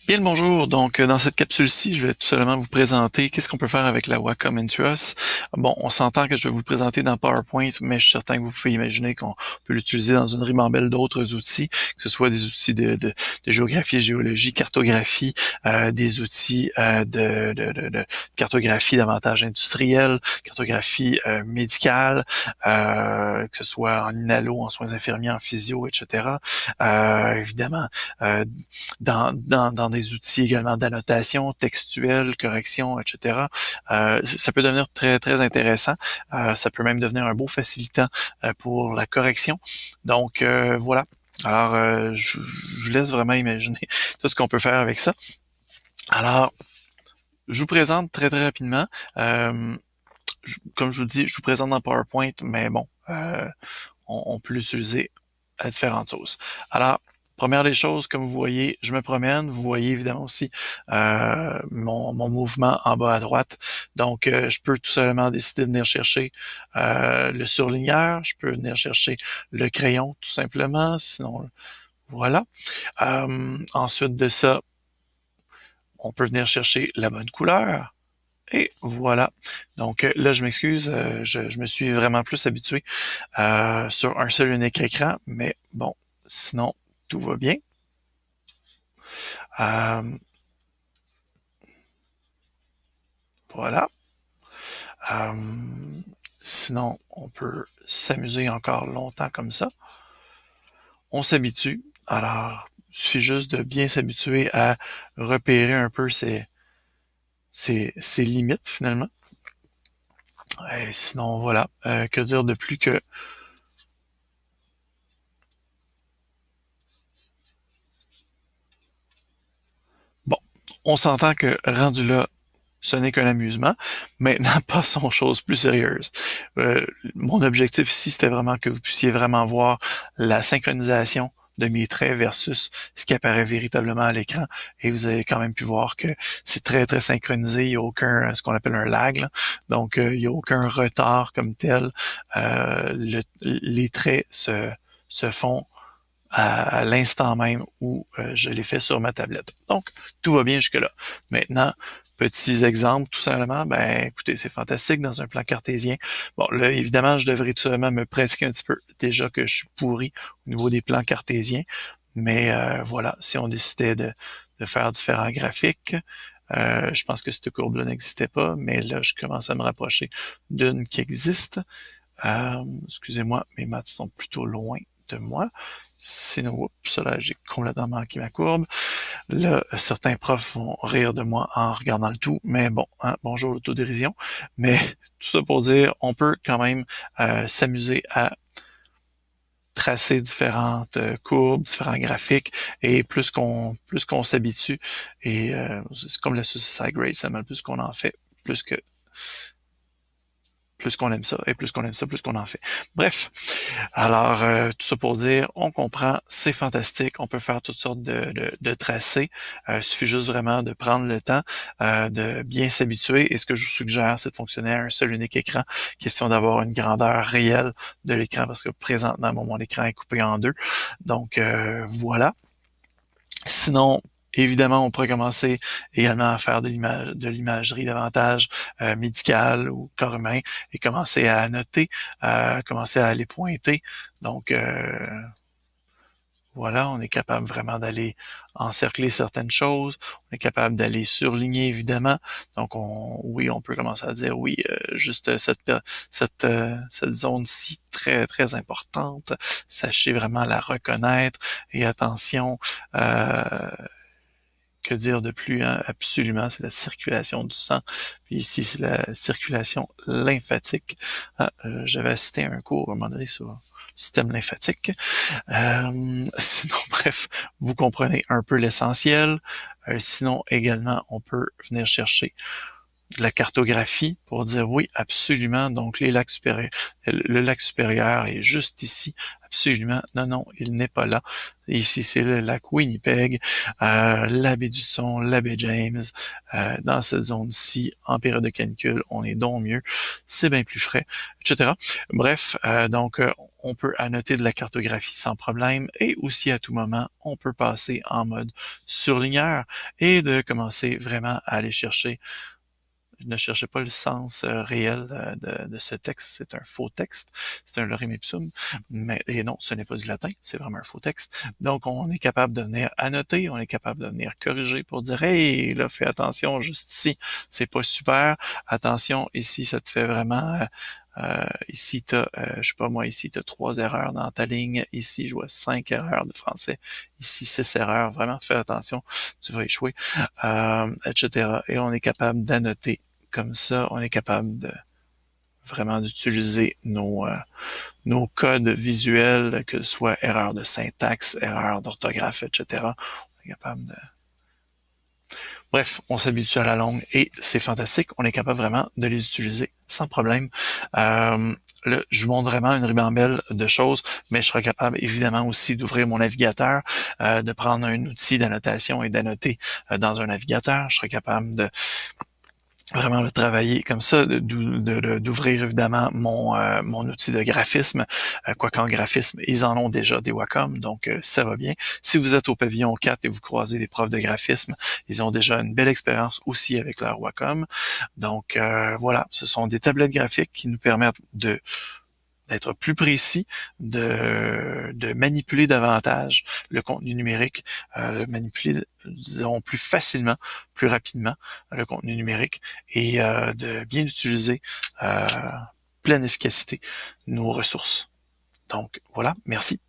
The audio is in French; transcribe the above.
Bien le bonjour. Donc, dans cette capsule-ci, je vais tout simplement vous présenter qu'est-ce qu'on peut faire avec la Wacom Intuos. Bon, on s'entend que je vais vous le présenter dans PowerPoint, mais je suis certain que vous pouvez imaginer qu'on peut l'utiliser dans une ribambelle d'autres outils, que ce soit des outils de géographie et géologie, cartographie, des outils de cartographie davantage industrielle, cartographie médicale, que ce soit en inhalo, en soins infirmiers, en physio, etc. Évidemment, dans des outils également d'annotation textuelle, correction, etc. Ça peut devenir très, très intéressant. Ça peut même devenir un beau facilitant pour la correction. Donc, voilà. Alors, je vous laisse vraiment imaginer tout ce qu'on peut faire avec ça. Alors, je vous présente très, très rapidement. Comme je vous dis, je vous présente dans PowerPoint, mais bon, on peut l'utiliser à différentes sauces. Alors, première des choses, comme vous voyez, je me promène. Vous voyez évidemment aussi mon mouvement en bas à droite. Donc, je peux tout simplement décider de venir chercher le surligneur. Je peux venir chercher le crayon, tout simplement. Sinon, voilà. Ensuite de ça, on peut venir chercher la bonne couleur. Et voilà. Donc là, je m'excuse, je me suis vraiment plus habitué sur un seul unique écran, mais bon, sinon, tout va bien. Euh, voilà. Euh, Sinon, on peut s'amuser encore longtemps comme ça. On s'habitue. Alors, il suffit juste de bien s'habituer à repérer un peu ses limites, finalement. Et sinon, voilà. Que dire de plus que bon, on s'entend que rendu là, ce n'est qu'un amusement. Maintenant, passons aux choses plus sérieuses. Mon objectif ici, c'était vraiment que vous puissiez vraiment voir la synchronisation de mes traits versus ce qui apparaît véritablement à l'écran. Et vous avez quand même pu voir que c'est très, très synchronisé. Il n'y a aucun, ce qu'on appelle un lag, là. Donc, il n'y a aucun retard comme tel. Les traits se font à l'instant même où je l'ai fait sur ma tablette. Donc, tout va bien jusque-là. Maintenant, petits exemples, tout simplement, ben écoutez, c'est fantastique dans un plan cartésien. Bon, là, évidemment, je devrais tout simplement me pratiquer un petit peu, déjà que je suis pourri au niveau des plans cartésiens. Mais voilà, si on décidait de faire différents graphiques, je pense que cette courbe-là n'existait pas, mais là, je commence à me rapprocher d'une qui existe. Excusez-moi, mes maths sont plutôt loin de moi. Sinon, oups, là, j'ai complètement manqué ma courbe. Là, certains profs vont rire de moi en regardant le tout, mais bon, hein, bonjour l'autodérision. Mais tout ça pour dire, on peut quand même s'amuser à tracer différentes courbes, différents graphiques, et plus qu'on s'habitue, et c'est comme la suicide rate, ça mal plus qu'on en fait, plus qu'on aime ça, et plus qu'on aime ça, plus qu'on en fait. Bref, alors tout ça pour dire, on comprend, c'est fantastique, on peut faire toutes sortes de tracés. Il suffit juste vraiment de prendre le temps, de bien s'habituer. Et ce que je vous suggère, c'est de fonctionner à un seul unique écran. Question d'avoir une grandeur réelle de l'écran, parce que présentement, mon écran est coupé en deux. Donc voilà. Sinon, évidemment, on pourrait commencer également à faire de l'imagerie davantage médicale ou corps humain et commencer à annoter, commencer à aller pointer. Donc, voilà, on est capable vraiment d'aller encercler certaines choses. On est capable d'aller surligner, évidemment. Donc, oui, on peut commencer à dire, oui, juste cette zone-ci très, très importante. Sachez vraiment la reconnaître. Et attention, que dire de plus, hein? Absolument, c'est la circulation du sang. Puis ici, c'est la circulation lymphatique. J'avais assisté à un cours à un moment donné sur le système lymphatique. Sinon, bref, vous comprenez un peu l'essentiel. Sinon, également, on peut venir chercher de la cartographie pour dire oui, absolument. Donc, les lacs supérieurs, le lac supérieur est juste ici. Absolument. Non, non, il n'est pas là. Ici, c'est le lac Winnipeg, la baie du Son, la baie James. Dans cette zone-ci, en période de canicule, on est donc mieux. C'est bien plus frais, etc. Bref, donc, on peut annoter de la cartographie sans problème et aussi à tout moment, on peut passer en mode surligneur et de commencer vraiment à aller chercher. Ne cherchez pas le sens réel de ce texte, c'est un faux texte, c'est un lorem ipsum, mais et non, ce n'est pas du latin, c'est vraiment un faux texte. Donc, on est capable de venir annoter, on est capable de venir corriger pour dire, hey, là, fais attention, juste ici, c'est pas super, attention, ici, ça te fait vraiment... ici, je sais pas moi, ici, tu as 3 erreurs dans ta ligne. Ici, je vois 5 erreurs de français. Ici, 6 erreurs. Vraiment, fais attention, tu vas échouer, etc. Et on est capable d'annoter comme ça. On est capable de vraiment d'utiliser nos codes visuels, que ce soit erreur de syntaxe, erreur d'orthographe, etc. On est capable de... Bref, on s'habitue à la longue et c'est fantastique. On est capable vraiment de les utiliser sans problème. Là, je vous montre vraiment une ribambelle de choses, mais je serai capable évidemment aussi d'ouvrir mon navigateur, de prendre un outil d'annotation et d'annoter dans un navigateur. Je serai capable de vraiment le travailler comme ça, d'ouvrir évidemment mon outil de graphisme, quoi qu'en graphisme, ils en ont déjà des Wacom, donc ça va bien. Si vous êtes au pavillon 4 et vous croisez des profs de graphisme, ils ont déjà une belle expérience aussi avec leur Wacom. Donc voilà, ce sont des tablettes graphiques qui nous permettent d'être plus précis, de manipuler davantage le contenu numérique, manipuler, disons, plus facilement, plus rapidement le contenu numérique et de bien utiliser pleine efficacité nos ressources. Donc voilà, merci.